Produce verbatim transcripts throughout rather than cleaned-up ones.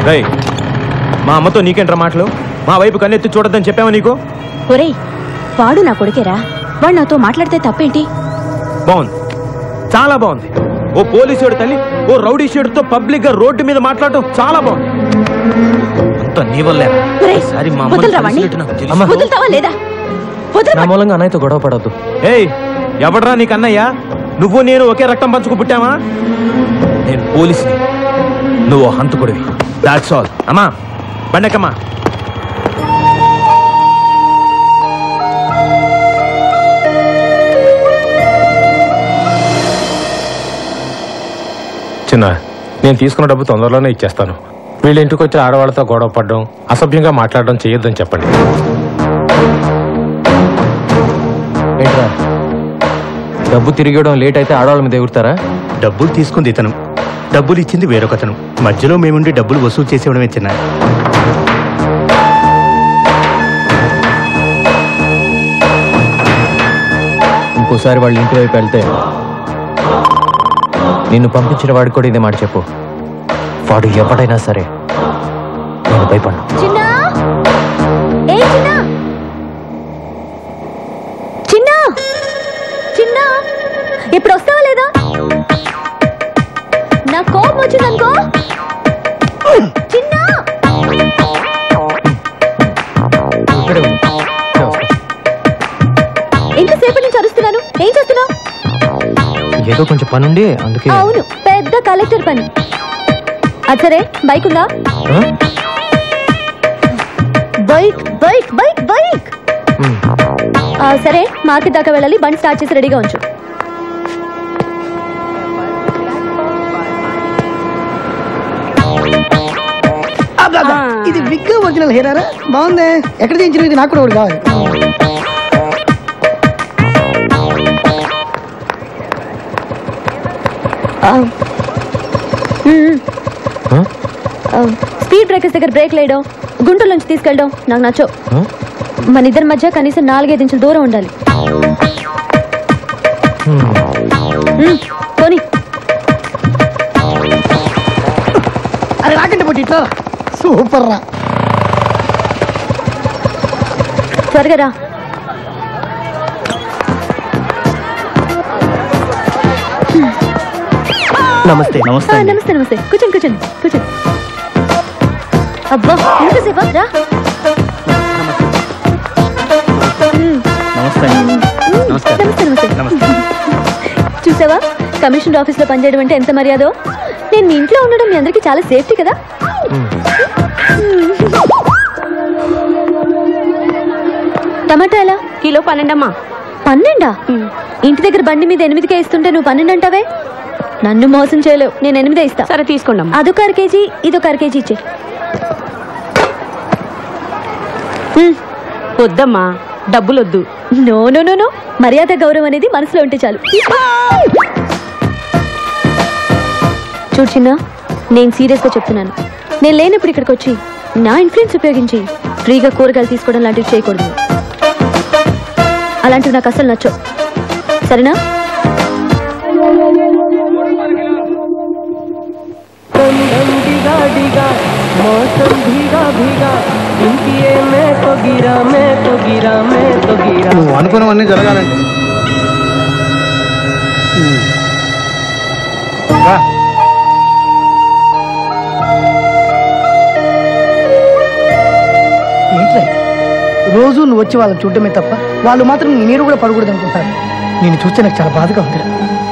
రేయ్, మా అమ్మతో నీకేంట్రా మాటలు? మా వైపు కన్నెత్తి చూడొద్దని చెప్పావా నీకు? ఒరేయ్, వాడు నా కొడుకేరా, వాడు నాతో మాట్లాడితే తప్పేంటి? బాగుంది, చాలా బాగుంది. ఓ పోలీసుడు తల్లి ఓ రౌడీ షేడుతో పబ్లిక్ గా రోడ్డు మీద మాట్లాడటం చాలా బాగుంది. అంత నీ వల్లే. నా మూలంగా అన్నయ్యతో గొడవ పడవద్దు. ఏయ్, ఎవడ్రా నీకు అన్నయ్య? నువ్వు నేను ఒకే రక్తం పంచుకు పుట్టామా? నేను పోలీసుని, నువ్వు హంతకుడివి. That's all. అమ్మా బండకమ్మా. చిన్న, నేను తీసుకున్న డబ్బు తొందరలోనే ఇచ్చేస్తాను. వీళ్ళ ఇంటికి వచ్చి ఆడవాళ్ళతో గొడవ పడడం, అసభ్యంగా మాట్లాడడం చేయొద్దని చెప్పండి. ఏంట్రా, డబ్బు తిరిగడం లేట్ అయితే ఆడవాళ్ళ మీద ఎగురుతారా? డబ్బులు తీసుకుంది ఇతను, డబ్బులు ఇచ్చింది వేరొకతను. మధ్యలో మేముండి డబ్బులు వసూలు చేసేవడమే చిన్న. ఇంకోసారి వాళ్ళ ఇంటి వైపు వెళ్తే నిన్ను పంపించిన వాడికి కూడా ఇదే మాట చెప్పు. వాడు ఎవడైనా సరే నేను భయపడ్డా. చిన్నా, ఏ చిన్నా, చిన్నా, చిన్నా, ఇప్పుడు వస్తావా లేదా? నా కోపం వచ్చిందనుకో. చిన్నా, ఎంతసేపటి నుంచి అరుస్తున్నాను, ఏం చేస్తున్నావు? ఏదో కొంచెం పనుండి అందుకే. అవును, పెద్ద కలెక్టర్ పని. అది సరే, బైక్ ఉందా? బైక్ బైక్ బైక్ బైక్ సరే, మార్కెట్ దాకా వెళ్ళాలి. బండి స్టార్ట్ చేసి రెడీగా ఉంచు. ఇది బిగ్ ఒరిజినల్ హెయిరా? బాగుంది. ఎక్కడ చేయించిన? ఇది నాకు కూడా ఒకటి కావాలి. స్పీడ్ బ్రేకర్స్ దగ్గర బ్రేక్ లేయడం, గుంటల నుంచి తీసుకెళ్ళడం నాకు నచ్చో. మన ఇద్దరి మధ్య కనీసం నాలుగైదు ఇంచుల దూరం ఉండాలి. పోనీ. అరే రాకండి పోటీ, ఇట్లా సూపర్ రా. త్వరగా రా. నమస్తే. నమస్తే నమస్తే నమస్తే. కూర్చోండి కూర్చోండి కూర్చోండి. అబ్బా, ఎంతసేపా? రా. నమస్తే. నమస్తే నమస్తే. చూసావా, కమిషనర్ ఆఫీస్ లో పనిచేయడం అంటే ఎంత మర్యాదో. నేను మీ ఇంట్లో ఉండడం మీ అందరికి చాలా సేఫ్టీ కదా. టమాటా ఎలా? కిలో పన్నెండమ్మా. పన్నెండా? ఇంటి దగ్గర బండి మీద ఎనిమిదికే ఇస్తుంటే నువ్వు పన్నెండు అంటావే. నన్ను మోసం చేయలేవు, నేను ఎనిమిదే ఇస్తా. సరే తీసుకోండి. అదొక అర కేజీ, ఇదొక అర కేజీ ఇచ్చే. వద్దమ్మా, డబ్బులొద్దు. నో నో నో నో, మర్యాద గౌరవం అనేది మనసులో ఉంటే చాలు. చూడు చిన్న, నేను సీరియస్ గా చెప్తున్నాను. నేను లేనప్పుడు ఇక్కడికి వచ్చి నా ఇన్ఫ్లుయెన్స్ ఉపయోగించి ఫ్రీగా కూరగాయలు తీసుకోవడం లాంటివి చేయకూడదు. అలాంటివి నాకు అసలు నచ్చవు, సరేనా? నువ్వు అనుకున్నవన్నీ జరగాలండి. ఏంట్లే, రోజు నువ్వు వచ్చి వాళ్ళని చూడటమే తప్ప వాళ్ళు మాత్రం నీ నీరు కూడా పడకూడదు అనుకుంటారు. నేను చూస్తే నాకు చాలా బాధగా ఉంది.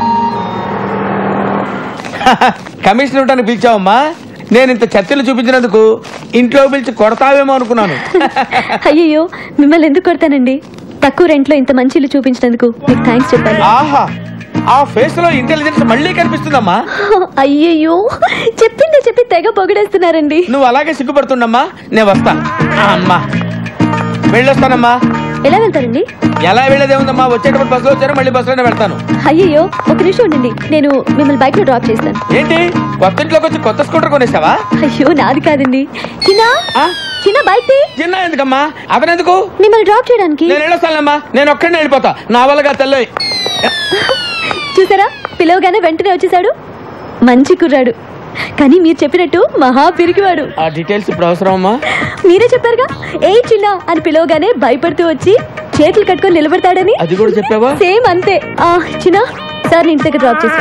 కమిషనర్ ఉంటానికి పిలిచావమ్మా? నేను ఇంత చర్చలు చూపించినందుకు ఇంట్లో పిలిచి కొడతావేమో అనుకున్నాను. అయ్యో, మిమ్మల్ని ఎందుకు కొడతానండి? తక్కువ రెంట్లో ఇంత మంచి ఇల్లు చూపించినందుకు మీకు థ్యాంక్స్ చెప్పాలి. ఆహా, ఆ ఫేస్ లో ఇంటెలిజెన్స్ మళ్ళీ కనిపిస్తుందమ్మా. అయ్యయ్యో, చెప్పిందే చెప్పి తెగ పొగిడేస్తున్నారండి. నువ్వు అలాగే సిగ్గుపడుతుండమ్మా. నేను వస్తా. అమ్మా వెళ్ళొస్తానమ్మా. ఎలా వెళ్తారండి? ఎలా వెళ్ళేదే ఉందమ్మా, వచ్చేటప్పుడు బస్సులో వచ్చారు, మళ్ళీ బస్సులోనే వెళ్తాను. అయ్యయ్యో, ఒక నిమిషం ఉండండి, నేను మిమ్మల్ని బైక్ లో డ్రాప్ చేస్తాను. ఏంటి, కొత్త ఇంట్లోకి వచ్చి కొత్త స్కూటర్ కొనేసావా? అయ్యో, నాది కాదండి. చిన్న చిన్న బైక్ చిన్న ఎందుకమ్మా? అతనెందుకు? మిమ్మల్ని డ్రాప్ చేయడానికి. నేను వెళ్ళొస్తానమ్మా, నేను ఒక్కడినే వెళ్ళిపోతా. నా వల్లగా తెల్ల. చూసారా, పిలవగానే వెంటనే వచ్చేసాడు. మంచి కుర్రాడు. కానీ మీరు చెప్పినట్టు మహా పిరికివాడు. ఆ డీటెయిల్స్ ఇప్పుడు అవసరం అమ్మా. మీరే చెప్పారుగా ఏ చిన్న అని పిలవగానే భయపడుతూ వచ్చి చేతులు కట్టుకొని నిలబడతాడని. అది కూడా చెప్పావా? సేమ్ అంతే. ఆ చిన్న సార్ నీ ఇంటి దగ్గర డ్రాప్ చేస్తా.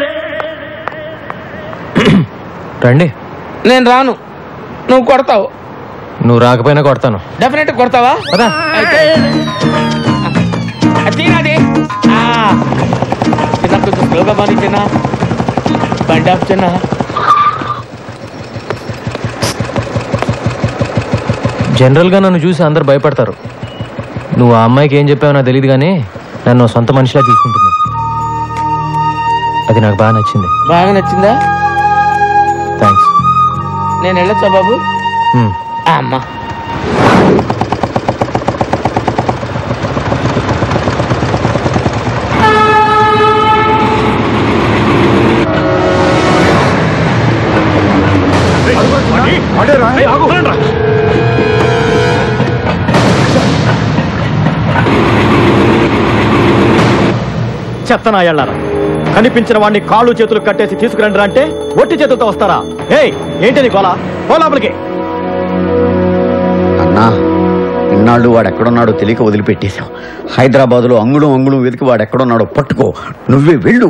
రండి. నేను రాను, నువ్వు కొడతావు. నువ్వు రాకపోయినా కొడతాను. డెఫినెట్ కొడతావా? పదా. అయితే అది నాది. ఆ, చిన్న కొంచెం స్లోగా బాని చిన్న. బండి ఆఫ్ చిన్న. జనరల్గా నన్ను చూసి అందరు భయపడతారు. నువ్వు ఆ అమ్మాయికి ఏం చెప్పావో నాకు తెలియదు కానీ నన్ను సొంత మనిషిలా తీసుకుంటుంది. అది నాకు బాగా నచ్చింది. బాగా నచ్చిందా? థ్యాంక్స్. నేను వెళ్ళొచ్చా బాబు? అమ్మా చెత్తనాయాళ్ళారా, కనిపించిన వాడిని కాళ్ళు చేతులు కట్టేసి తీసుకురండి అంటే ఒట్టి చేతులతో వస్తారా? ఏయ్ ఏంటి నీ గోలా? పో లోపలికి. అన్నా, ఇన్నాళ్ళు వాడు ఎక్కడున్నాడో తెలియక వదిలిపెట్టేశావు. హైదరాబాద్లో అంగుళం అంగుళం వెతికి వాడు ఎక్కడున్నాడో పట్టుకో, నువ్వే వెళ్ళు.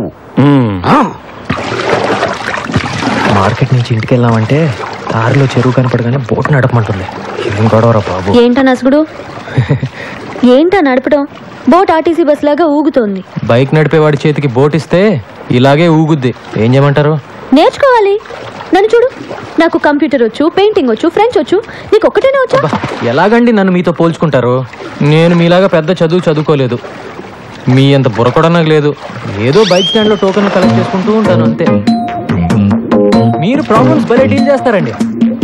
మార్కెట్ నుంచి ఇంటికి వెళ్ళామంటే దారిలో చెరువు కనపడగానే బోట్ నడపమంటుంది. ఏం గొడవరా బాబు? ఏంటా నసుగుడు? ఏంటా నడపడం? బోట్ ఆర్టీసీ బస్ లాగా ఊగుతోంది. బైక్ నడిపేవాడి చేతికి బోట్ ఇస్తే ఇలాగే ఊగుద్ది. ఏం చేయమంటారు? నేర్చుకోవాలి. నన్ను చూడు, నాకు కంప్యూటర్ వచ్చు, పెయింటింగ్ వచ్చు, ఫ్రెంచ్ వచ్చు. నీకు ఒక్కటేనే వచ్చా? ఎలాగండి నన్ను మీతో పోల్చుకుంటారు? నేను మీలాగా పెద్ద చదువు చదువుకోలేదు. మీ అంత బుర్ర కూడా నాకు లేదు. ఏదో బైక్ స్టాండ్ లో టోకెన్ కలెక్ట్ చేసుకుంటూ ఉంటాను అంతే. మీరు ప్రాబ్లమ్స్ భలే డీల్ చేస్తారండి.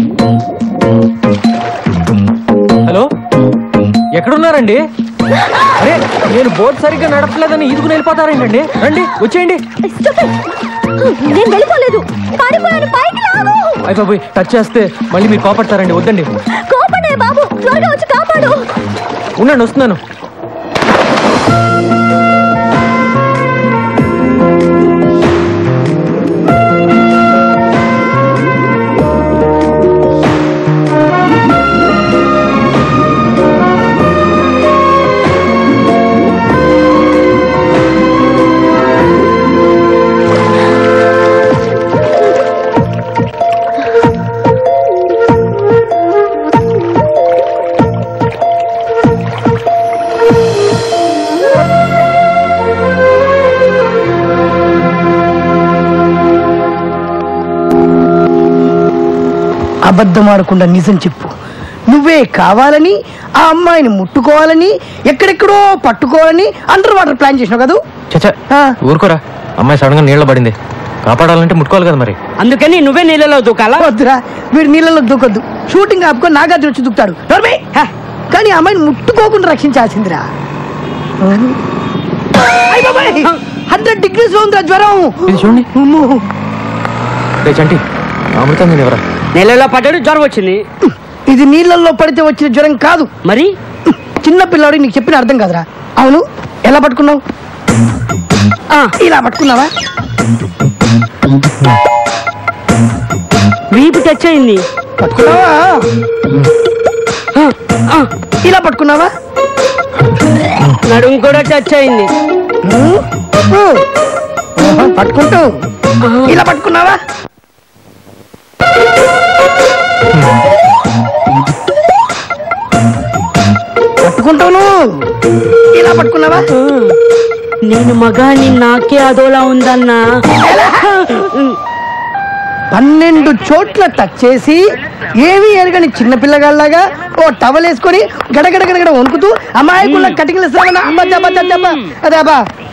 హలో, ఎక్కడున్నారండి? అరే, నేను బోట్ సరిగ్గా నడపలేదని ఈదుకుని వెళ్ళిపోతారేంటండి? రండి, వచ్చేయండి. నేను వెళ్ళిపోలేదు, పారిపోయాను. పైకి లాగు. అయ్య బాబోయ్, టచ్ చేస్తే మళ్ళీ మీరు కోపడతారండి. వద్దండి. కోపడే బాబు, త్వరగా వచ్చి కాపాడు. ఉండండి, వస్తున్నాను. అబద్ధం ఆడకుండా నిజం చెప్పు. నువ్వే కావాలని ఆ అమ్మాయిని ముట్టుకోవాలని ఎక్కడెక్కడో పట్టుకోవాలని అండర్ వాటర్ ప్లాన్ చేసినావు కదా? చచ్చా, ఊరుకోరా. అమ్మాయి సడన్ గా నీళ్ళ పడింది. కాపాడాలంటే ముట్టుకోవాలి కదా మరి. అందుకని నువ్వే నీళ్ళలో దూకాలా? వద్దురా, వీడు నీళ్ళలో దూకొద్దు. షూటింగ్ ఆపుకొని నాగార్జున వచ్చి దూకుతాడు. కానీ అమ్మాయిని ముట్టుకోకుండా రక్షించాల్సిందిరా. హండ్రెడ్ డిగ్రీస్ లో ఉందిరా జ్వరం. ఇది చూడండి. చంటి, అమృతం నేను ఎవరా? నీళ్ళలో పడ్డాడు, జ్వరం వచ్చింది. ఇది నీళ్ళల్లో పడితే వచ్చిన జ్వరం కాదు. మరి చిన్న పిల్లాడికి నీకు చెప్పిన అర్థం కాదురా. అవును, ఎలా పట్టుకున్నావు? ఇలా పట్టుకున్నావా? వీపు టచ్ అయింది. పట్టుకున్నావా? ఇలా పట్టుకున్నావా? నడుము కూడా టచ్ అయింది. పట్టుకుంటూ ఇలా పట్టుకున్నావా? పట్టుకుంటాను. ఇలా పట్టుకున్నావా? నేను మగాని నాకే అదోలా ఉందన్నా. పన్నెండు చోట్ల టచ్ చేసి ఏమీ ఎరగని చిన్న పిల్లగాళ్ళగా ఓ టవల్ వేసుకొని గడగడ గడగడ వణుకుతూ అమాయకుల కటికలు అదేబా.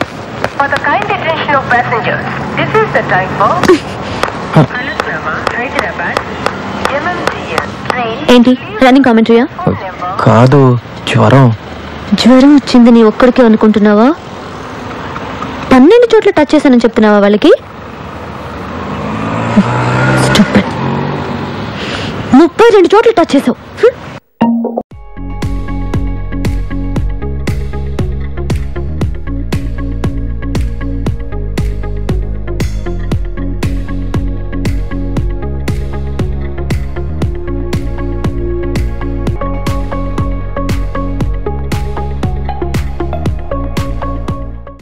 ఏంటి రన్నింగ్ కామెంటరీయా? కాదు, జ్వరం. జ్వరం వచ్చింది నీ ఒక్కడికే అనుకుంటున్నావా? పన్నెండు చోట్ల టచ్ చేశానని చెప్తున్నావా వాళ్ళకి? ముప్పై రెండు చోట్ల టచ్ చేసావు.